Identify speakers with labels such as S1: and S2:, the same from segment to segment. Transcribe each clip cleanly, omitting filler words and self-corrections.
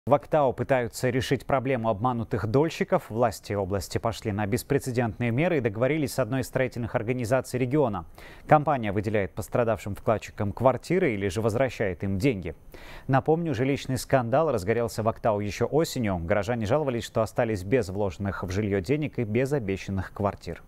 S1: В Актау пытаются решить проблему обманутых дольщиков. Власти области пошли на беспрецедентные меры и договорились с одной из строительных организаций региона. Компания выделяет пострадавшим вкладчикам квартиры или же возвращает им деньги. Напомню, жилищный скандал разгорелся в Актау еще осенью. Горожане жаловались, что остались без вложенных в жилье денег и без обещанных квартир.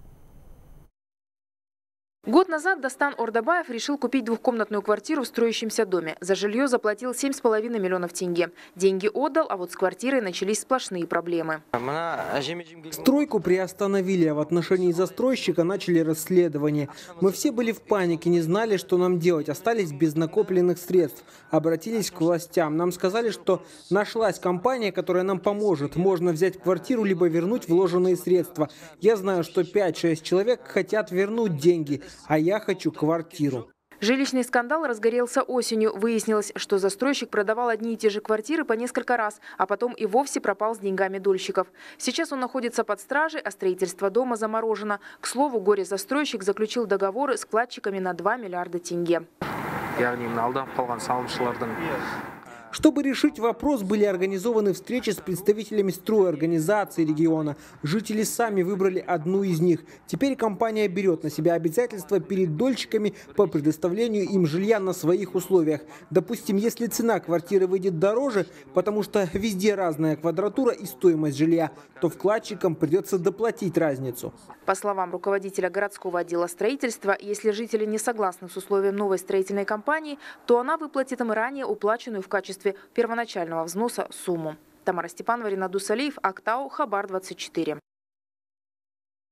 S2: Год назад Достан Ордабаев решил купить двухкомнатную квартиру в строящемся доме. За жилье заплатил 7,5 миллионов тенге. Деньги отдал, а вот с квартирой начались сплошные проблемы.
S3: Стройку приостановили, а в отношении застройщика начали расследование. Мы все были в панике, не знали, что нам делать, остались без накопленных средств. Обратились к властям. Нам сказали, что нашлась компания, которая нам поможет. Можно взять квартиру, либо вернуть вложенные средства. Я знаю, что 5-6 человек хотят вернуть деньги, а я хочу квартиру.
S2: Жилищный скандал разгорелся осенью. Выяснилось, что застройщик продавал одни и те же квартиры по несколько раз, а потом и вовсе пропал с деньгами дольщиков. Сейчас он находится под стражей, а строительство дома заморожено. К слову, горе-застройщик заключил договоры с вкладчиками на 2 миллиарда тенге.
S3: Чтобы решить вопрос, были организованы встречи с представителями стройорганизаций региона. Жители сами выбрали одну из них. Теперь компания берет на себя обязательства перед дольщиками по предоставлению им жилья на своих условиях. Допустим, если цена квартиры выйдет дороже, потому что везде разная квадратура и стоимость жилья, то вкладчикам придется доплатить разницу.
S2: По словам руководителя городского отдела строительства, если жители не согласны с условием новой строительной компании, то она выплатит им ранее уплаченную в качестве первоначального взноса сумму. Тамара Степанова, Ринат Дусалиев, Актау, Хабар 24.